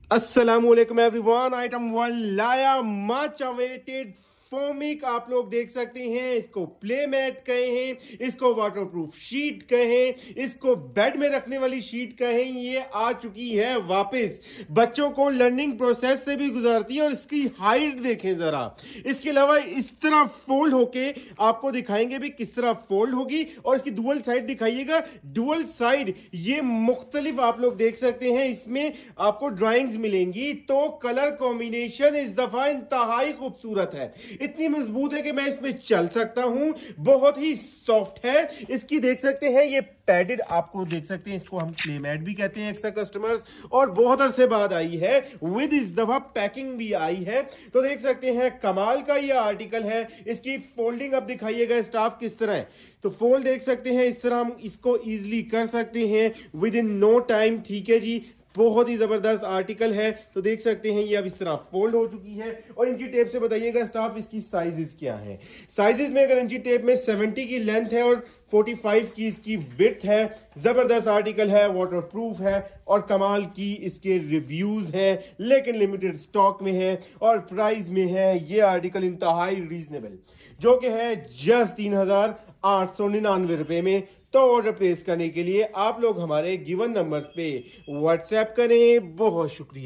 अस्सलामुअलैकुम everyone. Item one लाया much awaited फोमिक। आप लोग देख सकते हैं, इसको प्ले मैट कहे हैं, इसको वाटरप्रूफ शीट कहें, इसको बेड में रखने वाली शीट कहें। ये आ चुकी है वापस, बच्चों को लर्निंग प्रोसेस से भी गुजारती है। और इसकी हाइट देखें जरा। इसके अलावा इस तरह फोल्ड होके आपको दिखाएंगे भी किस तरह फोल्ड होगी। और इसकी डुअल साइड दिखाइएगा, डुअल साइड ये मुख्तलिफ आप लोग देख सकते हैं। इसमें आपको ड्राइंग्स मिलेंगी, तो कलर कॉम्बिनेशन इस दफा इंतहाई खूबसूरत है। इतनी मजबूत है कि मैं इसमें चल सकता हूं। बहुत ही सॉफ्ट है। इसकी देख सकते हैं ये पैडेड, आपको देख सकते हैं, इसको हम प्ले मैट भी कहते हैं एक्स्ट्रा कस्टमर्स। और बहुत अरसे बाद आई है, विद इस दफा पैकिंग भी आई है। तो देख सकते हैं कमाल का ये आर्टिकल है। इसकी फोल्डिंग अब दिखाइएगा स्टाफ किस तरह है। तो फोल्ड देख सकते हैं, इस तरह हम इसको इजीली कर सकते हैं विद इन नो टाइम। ठीक है जी, बहुत ही जबरदस्त आर्टिकल है। तो देख सकते हैं ये अब इस तरह फोल्ड हो चुकी है। और इंची टेप से बताइएगा स्टाफ इसकी साइजेस क्या है। साइजेस में अगर इंची टेप में 70 की लेंथ है और 45 की इसकी विड्थ है। जबरदस्त आर्टिकल है, वाटरप्रूफ है और कमाल की इसके रिव्यूज हैं, लेकिन लिमिटेड स्टॉक में है और प्राइस में है ये आर्टिकल इंतहाई रीजनेबल, जो कि है जस्ट 3899 रुपए में। तो ऑर्डर प्लेस करने के लिए आप लोग हमारे गिवन नंबर्स पे व्हाट्सएप करें। बहुत शुक्रिया।